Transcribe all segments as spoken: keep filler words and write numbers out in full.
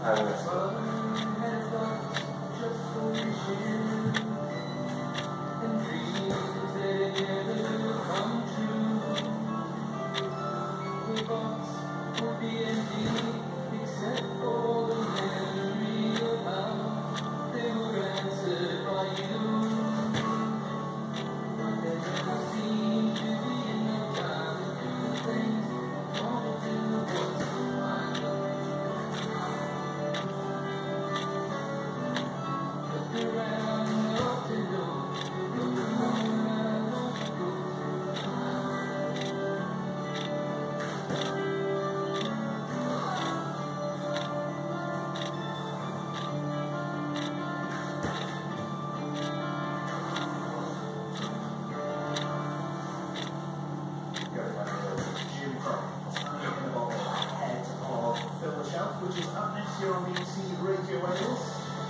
I will. Which is up next year on B B C Radio Wales.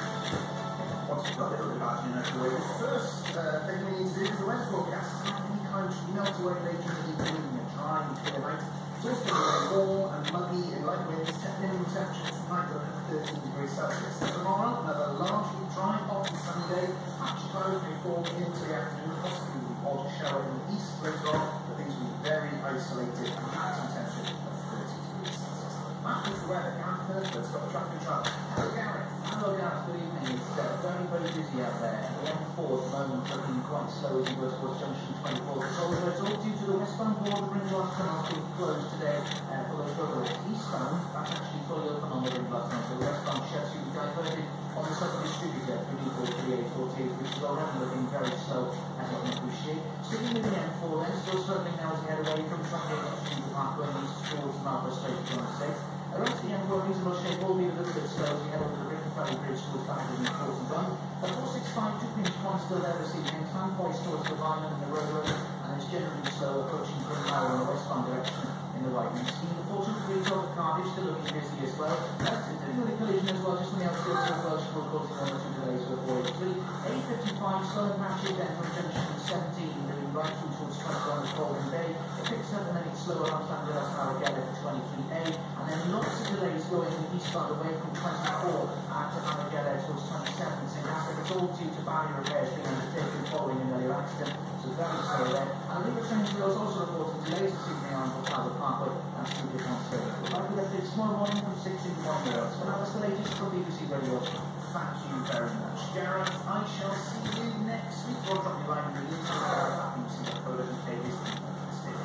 What's got a little bit about you know the Wales? First uh, thing we need to do is the weather forecast. Any kind of melt away later in the evening, a dry and clear night. It's also going to be warm and muggy and light winds. Minimum temperature tonight at thirteen degrees Celsius. Tomorrow, another largely dry, hot and sunny day. Patchy clouds may fall into the afternoon, possibly with an odd shower in the east later on, but things will be very isolated and maximum temperature of thirty degrees Celsius. That is the weather. Gareth Thursford's got the traffic control. Hello, Gareth. Hello, Gareth. Good evening. It's uh, very, very busy out there. The M four at the moment looking quite slow as you go towards junction twenty-four. It's all, it's all due to the westbound border Ringloss Tunnel being closed today uh, for those further eastbound. That's actually fully open on the Ringloss Tunnel. So the westbound sheds you diverted on the southern distributor through D four thirty-eight forty-eight, which is already looking very slow, as you can appreciate. Sticking with the M four then, still struggling now as we head away from twenty-eight to Parkway and east towards Marlborough Street to twenty-six. The rest of the M four reasonable shape will be a little bit slow as we head over the Britain Ferry Bridge towards Bathurst and forty-one. The four sixty-five two pinch point still there this evening, time poised towards the Vineland and the road road, and it's generally slow approaching Brunmire in the westbound direction in the Whitening scheme. The fortune three over Cardiff still looking busy as well. That's it, doing a collision as well, just on the outskirts of Welsh, will cause one or two delays for four eighty-three. A fifty-five slow and patchy then from junction seventeen, moving right through towards twenty-one at Colwyn Bay. It picks up and then it's slower on Llanfairpwll Harrogate for twenty-three A, and then lots of delays going eastbound away from twenty-four uh, to Harrogate towards twenty-seven. St Asaph, it's all due to barrier repairs being undertaken following an earlier accident, so very slow there. And the River Trent Wheels also reporting delays this evening on Trafalgar Parkway and Stupid Monster. We'll back with updates tomorrow morning from six in the morning. So now that's the latest from B B C Radio. Thank you very much, Gareth. I shall see you next week. We'll drop you a line in the evening. Gareth at B B C dot co dot U K is fantastic.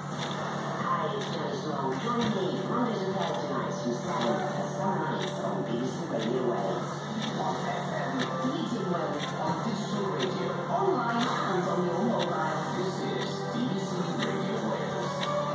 Hi, it's Joe Sloan. Join me Mondays and Thursday nights from seven to sunrise on B B C Radio Wales. one F M, Leeds Wales on digital radio, online and on your mobile. This is B B C Radio Wales.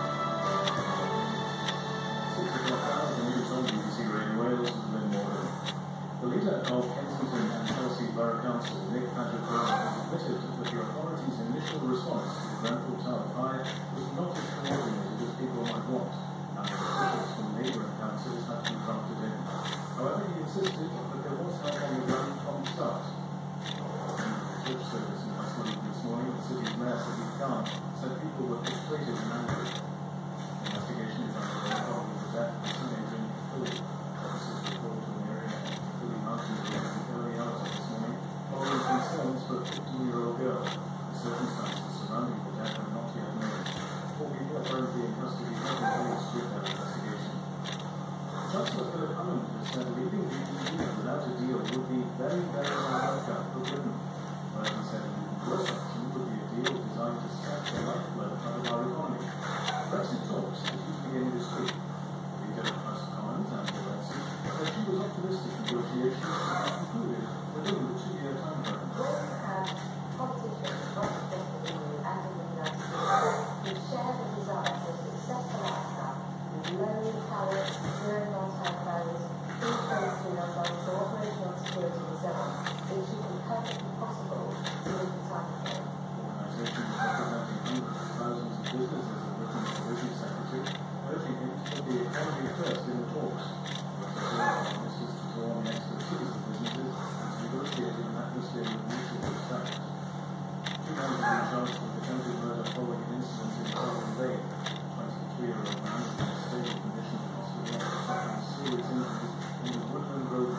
six o'clock hours, the news on B B C Radio Wales with Lynn Morgan. The leader of Kensington and Chelsea Borough Council, Nick Patrick-Brown, has admitted that the authorities' initial response to the Grenfell Tower fire was not as coordinated as people might want, and that officials from neighbouring councils had to be drafted in. However, he insisted that there was help on the ground from the start. In the church service in Westmeath this morning, the city's mayor, Sadiq Khan, said people were frustrated and angry. The investigation is underway following the death of teenager Nick Philly. Officers reported an area of Philly Mountain in the early hours of this morning, following concerns for a fifteen-year-old girl. The circumstances surrounding the death are not yet known. Four people are currently in custody of the police with their investigation. Chancellor Philip Hammond has said leaving the E U without a deal would be very, very unwelcome for Britain. But he said an even worse option would be a deal designed to set the lifeblood out of our economy. Brexit talks are due to begin this week. The leader of House of Commons, Angela Rowley, said she was optimistic negotiations would be concluded within the two-year time frame. We have politicians, not just in the E U and in the United States, who share the desire for a successful outcome with low tariffs, zero non-tariff barriers, free trade between ourselves, cooperation on security and so on. It should be perfectly possible to meet the time frame. Organisations representing hundreds of thousands of businesses have written to the British Secretary, urging him to put the economy first in the talks. This is to draw on the expertise of businesses and to negotiate in an atmosphere of mutual respect. Two men have been charged with attempted murder following an incident in Colwyn Bay. A twenty-three-year-old man is in a stable condition in hospital after suffering serious injuries in the Woodland Road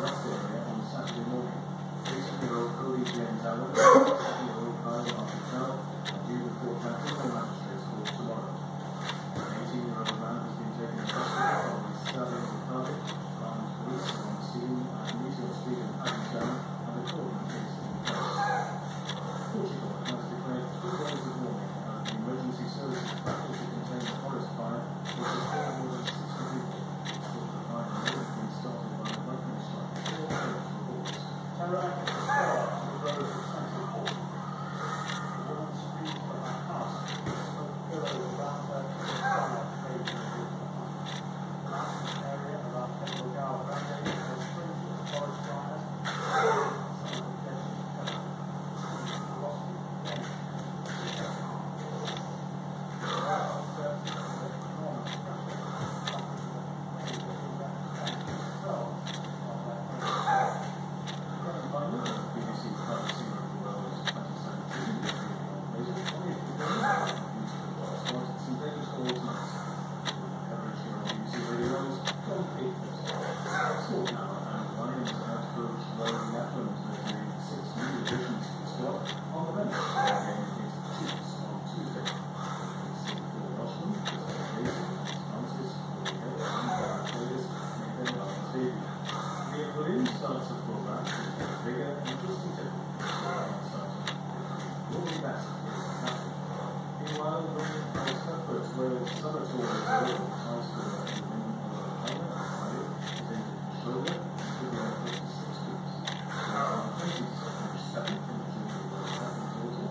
Berlin starts a program with bigger, interesting techniques. We'll be back. Meanwhile, the efforts where some are told as well, tries to win the helmet, is in shoulder, to be at fifty-six weeks. twenty-seven from the Junior World Cup in total.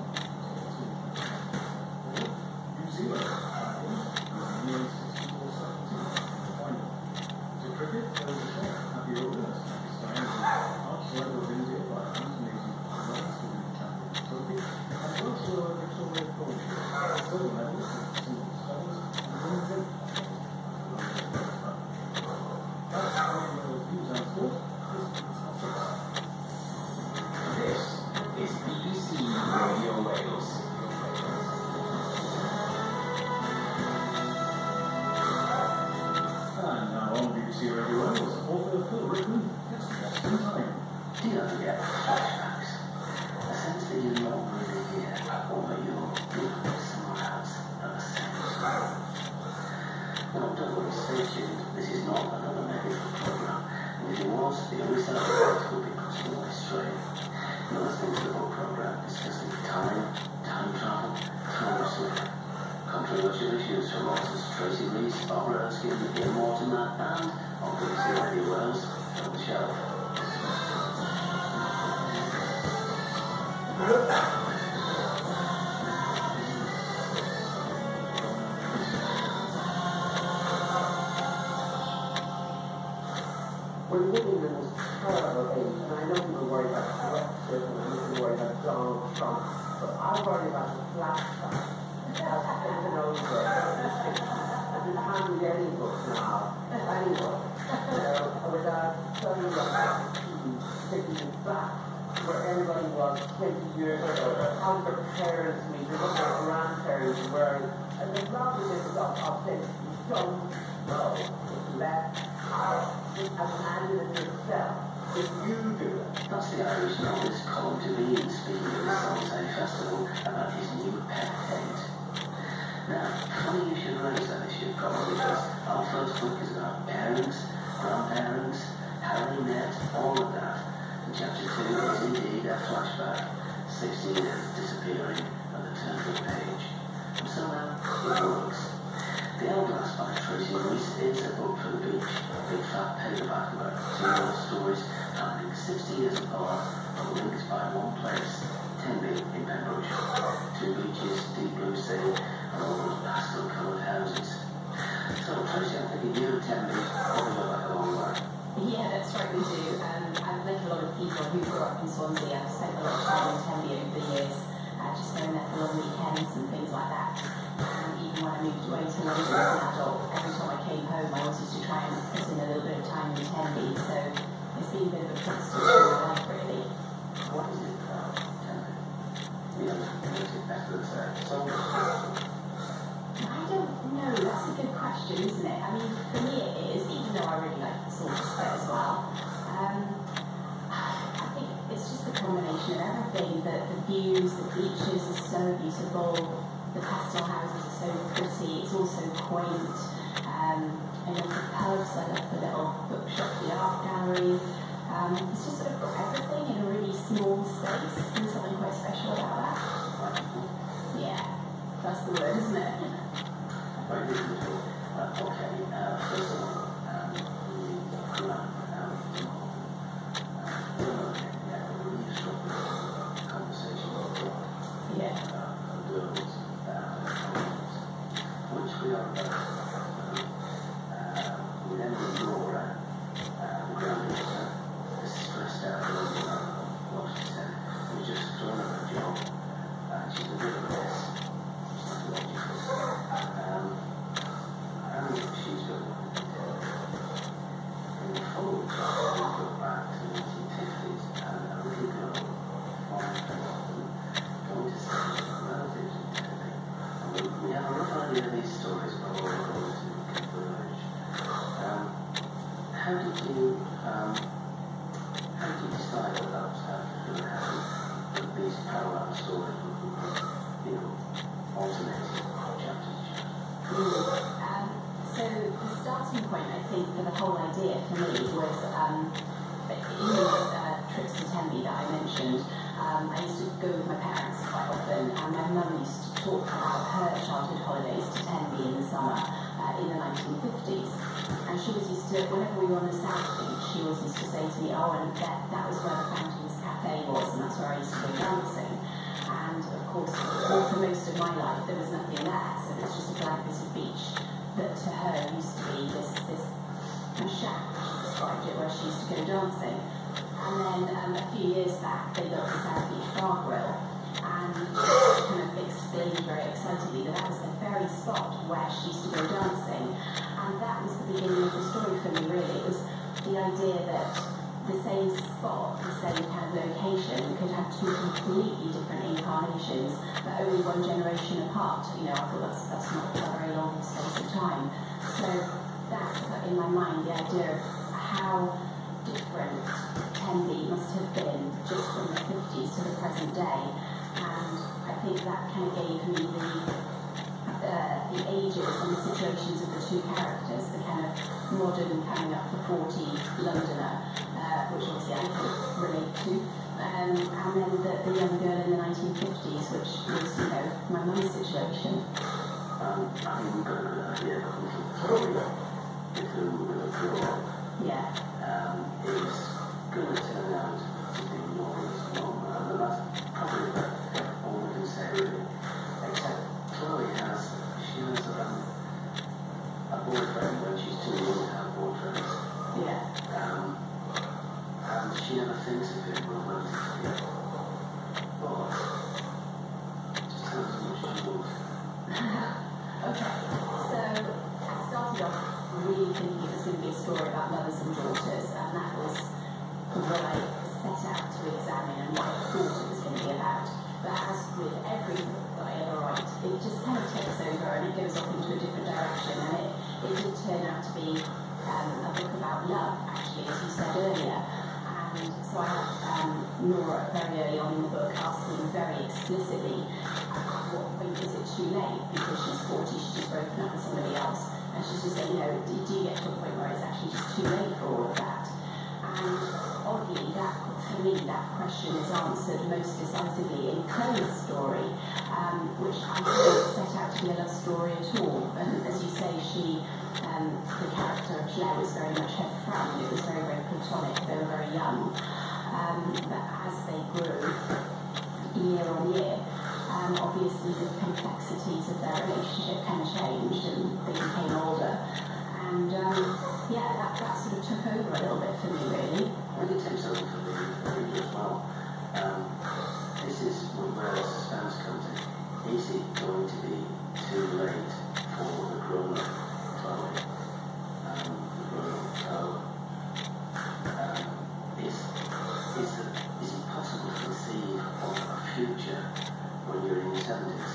New Zealand, nearly sixty-four seventeen. Final. To cricket, there was a shot at the openers. Pakistan was outside of India by one hundred eighty runs to win the Champions Trophy, and also a Victoria Trophy. Silver medals in single sculls and women's eight. That's how the views and sport. This is B B C Radio Wales. And now on B B C Radio Wales, author Phil Rickman gets the best in time. Do you ever get flashbacks? A sense that you're not really here, or that you're living somewhere else at the same time. Well, don't worry, stay tuned. This is not another medical program. And if it was, the only side effects would be putting you astray. You're listening to the book program discussing time, time travel, time sleep. Controversial issues from authors Tracy Rees, Barbara Erskine, Ian Mortimer, and on B B C Radio Wales, on the shelf. We're living in this terrible age, and I know people worry about Brexit and people worry about Donald Trump, but I worry about the flashback that's taken over. And you can't read any book now, anyway, you know, without suddenly taking it back where everybody was twenty years ago, how their parents meet, or what their grandparents were, and there's lots of this stuff of things you don't know, it's left out. Just imagine it yourself if you do it. That's the Irish novelist Colin Devine speaking at the Sonsay Festival about his new pet hate. Now, funny you should raise that issue, probably because our first book is about parents, grandparents, Harry, Ned, all of that. And chapter two is indeed a flashback, sixty years disappearing at the turn of the page. And so now, it works. The Hourglass by Tracy Rees is a book for the beach, a big fat paperback about two little stories happening sixty years apart, but linked by one place, Tenby in Pembroke. Two beaches, deep blue sea, and all those pastel-coloured houses. So Tracy, I'm thinking you and Tenby probably look like a long way. Yeah, that's right, we do. Um, I've met a lot of people who grew up in Swansea. I've spent a lot of time in Tenby over the years, uh, just going there for long weekends and things like that. And even when I moved away to London as an adult, every time I came home, I always used to try and put in a little bit of time in Tenby. So it's been a bit of a constant in my life, really. What is it about Tenby? You know, makes it better than say, so I don't know. That's a good question, isn't it? I mean, for me it is, even though I really like the sort of bit as well. Um, I think it's just a combination of everything. The, the views, the beaches are so beautiful. The pastel houses are so pretty. It's also quaint. Um, and then the pubs, I love the little bookshop, the art gallery. Um, it's just sort of got everything in a really small space. There's something quite special about that. Yeah, that's the word, isn't it? Very beautiful. Uh, okay, uh, first of all, um, the program, um, uh, yeah, we really struck the conversation about Yeah. uh, girls, uh, which we are about. Uh, we then ignore uh, uh, the grandmother, the stressed out girl, uh, what she said, we just thrown her a job, and she's a bit of a mess. Um, and she's got in the following chapter, we go back to the nineteen fifties, and a little girl from Boston going to see her relatives in Tenby. And we, we have a rough idea of these stories, but we're all going to converge. Um, how did you, um, how did you decide that that was how it was going to happen, that these parallel stories would be, you know, alternating chapters? Um, so the starting point, I think, for the whole idea for me was um, Tenby that I mentioned, um, I used to go with my parents quite often, and my mum used to talk about her childhood holidays to Tenby in the summer uh, in the nineteen fifties. And she was used to, whenever we were on the South Beach, she always used to say to me, oh, and that, that was where the Fountains Cafe was, and that's where I used to go dancing. And of course, for most of my life, there was nothing there, so it was just a blank bit of beach that to her used to be this, this a shack, she described it, where she used to go dancing. And then um, a few years back, they built the South Beach Bar Grill, and she kind of explained very excitedly that that was the very spot where she used to go dancing. And that was the beginning of the story for me, really. It was the idea that the same spot, the same kind of location, could have two completely different incarnations, but only one generation apart. You know, I thought that's, that's not a very long space of time. So that put in my mind the idea of how different Tenby must have been just from the fifties to the present day. And I think that kind of gave me the Uh, the ages and the situations of the two characters, the kind of modern coming up for forty Londoner, uh, which obviously I could relate to, um, and then the, the young girl in the nineteen fifties, which was, you know, my mum's situation. Um, I think we've got a good idea of the story if we were going to grow up. Yeah. Um, is going to turn out to be more as normal, and that's probably about all we can say, really. Except Chloe has, she has um, a boyfriend when she's too young to have boyfriends. Yeah. Um, and she never thinks of him romantically. But just tell us as much as you want. Okay, so I started off really thinking it was going to be a story about mothers and daughters, and that was what I set out to examine and what I thought it was going to be about. But as with every book that I ever write, it just kind of takes over and it goes off into a different direction, and it, it did turn out to be um, a book about love, actually, as you said earlier. And so I had um, Nora very early on in the book asking very explicitly, at what point is it too late? Because she's forty, she's just broken up with somebody else. And she's just saying, you know, do, do you get to a point where it's actually just too late for all of that? And oddly, that, for me, that question is answered most decisively in Chloe's story, um, which I didn't set out to be a love story at all. And as you say, she, um, the character of Claire was very much her friend. It was very, very platonic. They were very young. Um, but as they grew, year on year, um, obviously the complexities of their relationship kind of changed and they became older. And um, yeah, that, that sort of took over a little bit for me, really. I think it's over for me, for me as well. Um, this is where the suspense comes in. Is it going to be too late for the grown-up Chloe? Um, the grown-up Chloe? Um, is, is, it, is it possible to conceive of a future when you're in your seventies?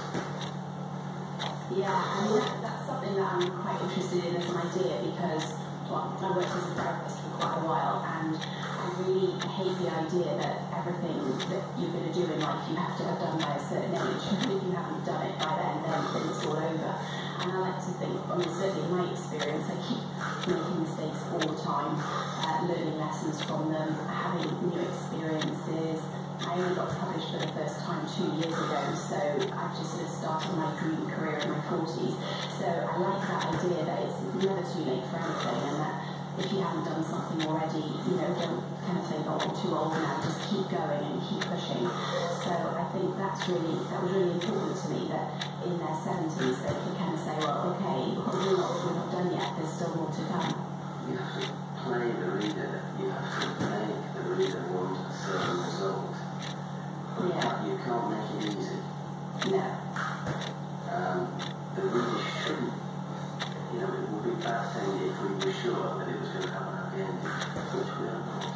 Yeah, I mean, that, that's something that I'm quite interested in as an idea because, well, I worked as a therapist for quite a while, and I really hate the idea that everything that you're going to do in life you have to have done by a certain age. If you haven't done it by then, then, then it's all over. And I like to think, I mean, certainly in my experience, I keep making mistakes all the time, uh, learning lessons from them, having new experiences. I only got published for the first time two years ago, so I've just sort of started my dream career in my forties. So I like that idea that it's never too late for anything, and that if you haven't done something already, you know, don't kind of think, oh, I'm too old now, just keep going and keep pushing. So I think that's really, that was really important to me, that in their seventies they could kind of say, well, okay, we're not, we're not done yet, there's still more to come. You have to play the reader, you have to make the reader want a certain result. Yeah. You can't make it easy. No. Um, the reader shouldn't, you know, it would be a bad thing if we were sure that it was going to have a happy ending, which we are not.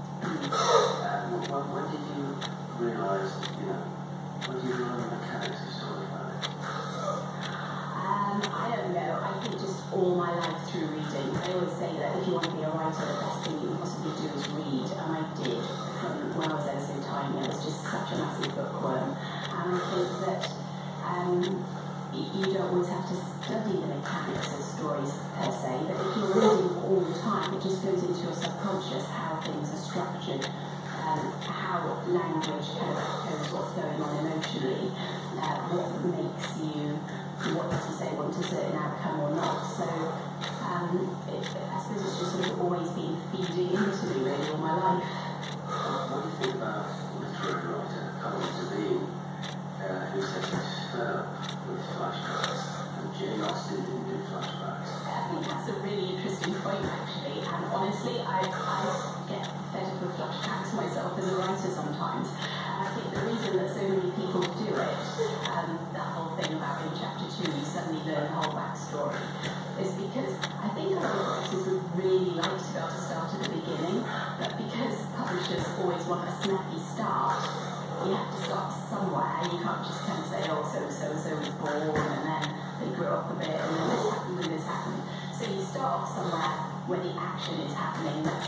Um, when, when did you realise, you know, when did you learn the mechanics of storytelling? Um, I don't know. I think just all my life through reading. I always say that if you want to be a writer, the best thing you can possibly do is read, and I did from when I was ever so tiny. I was just such a massive bookworm, and I think that um, you don't always have to study the mechanics of stories per se, but if you're reading all the time, it just goes into your subconscious how things are structured, um, how language kind of echoes what's going on emotionally, uh, what makes you want to say want a certain outcome or not. So um, it, I suppose it's just sort of always been feeding into me really all my life. What do you think about literary writer Colin Devine, uh, who said he's fed up with flashbacks, and Jane Austen didn't do flashbacks? I think that's a really interesting point actually, and honestly I, I get fed up with flashbacks myself as a writer sometimes. And I think the reason that so many people do it, um, that whole thing about in chapter two you suddenly learn the whole backstory, is because I think a lot of writers would really like to be able to start at the beginning, but because publishers always want a snappy start, you have to start somewhere. You can't just kind of say, oh, so so so was born, and then they grew up a bit, and then this happened, and this happened. So you start off somewhere where the action is happening. That's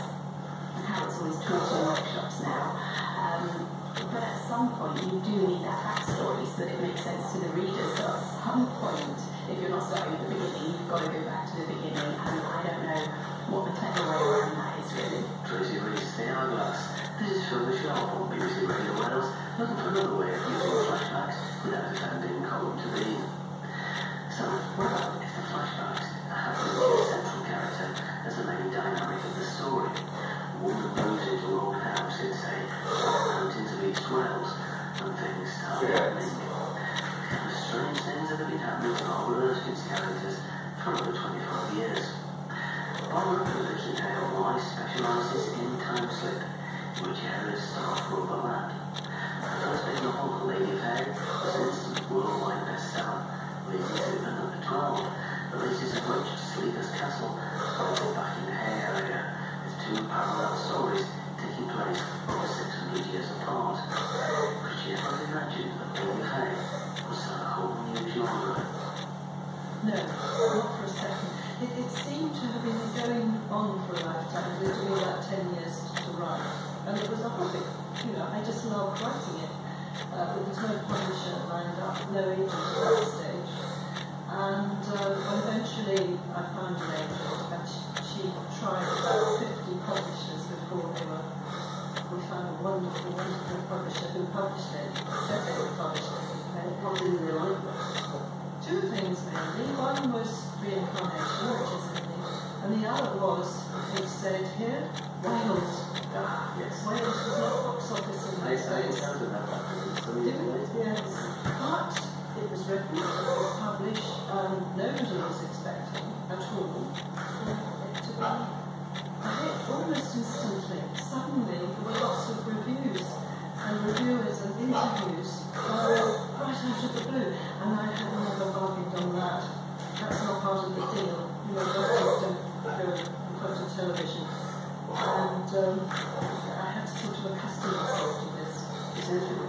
how it's always taught in workshops now. Um, but at some point, you do need that backstory so that it makes sense to the reader. So at some point, if you're not starting at the beginning, you've got to go back to the beginning. And I don't know what the clever way around that is really. Tracy Rees, The Hourglass. This is Phil Michelle on B B C Radio Wales, looking for another way of using flashbacks without offending Colin Devine. So, what about if the flashbacks are happening to the central character as the main dynamic of the story? One that moves into an old house in, say, out into East Wales, and things start happening. Kind of strange things that have been happening to Barbara Erskine's characters for over twenty-five years. Barbara Erskine Hale specialises in time slip, which areas start to overlap. Her first big novel, Lady of Hay, was an instant worldwide bestseller, leading to the number twelve, the latest of which, Sleeper's Castle, followed back in the Hay area, with two parallel stories taking place over six hundred years apart. Could you ever have imagined that Lady of Hay was a whole new genre? No, not for a second. It, it seemed to have been going on for a lifetime. It took me about ten years to write. And it was a hobby. You know, I just loved writing it. Uh, there was no publisher lined up, no agent at that stage. And uh, eventually I found an agent, and she, she tried about fifty publishers before they were. We found a wonderful, wonderful publisher who published it, said they would publish it, and it wasn't really like it. Two things mainly. One was reincarnation, which is something, and the other was they said here, Wales. Ah, yes. Wales was not box office in I those days. sound about that. Yes, but it was written, it was published, and nobody was expecting at all for it to be a hit. Almost instantly, suddenly there were lots of reviews and reviewers and interviews uh, right out of the blue, and I had never bargained on that. That's not part of the deal. You know, writers don't go in front of television. And um, I had to sort of accustom myself to this. Essentially,